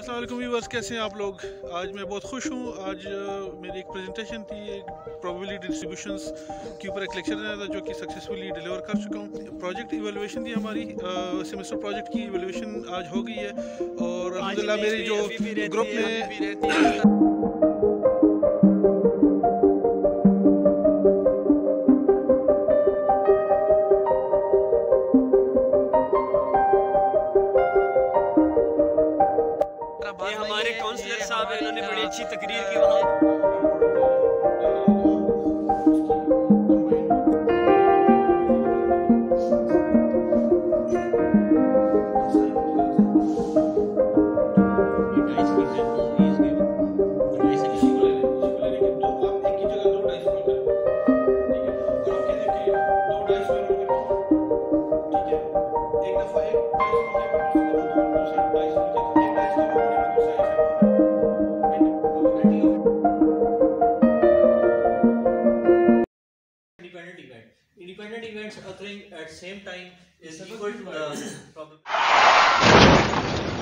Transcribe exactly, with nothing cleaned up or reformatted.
अस्सलाम वालेकुम व्यूअर्स, कैसे हैं आप लोग। आज मैं बहुत खुश हूँ। आज uh, मेरी एक प्रेजेंटेशन थी, एक प्रोबेबिलिटी डिस्ट्रीब्यूशंस के ऊपर एक लेक्चर देना था जो कि सक्सेसफुली डिलीवर कर चुका हूँ। प्रोजेक्ट इवैल्यूएशन थी हमारी, सेमेस्टर uh, प्रोजेक्ट की इवैल्यूएशन आज हो गई है और अल्हम्दुलिल्लाह मेरी जो ग्रुप में ये हमारे काउंसलर साहब हैं, इन्होंने बड़ी अच्छी तकरीर की वहाँ। Independent events occurring at same time is equal to the problem.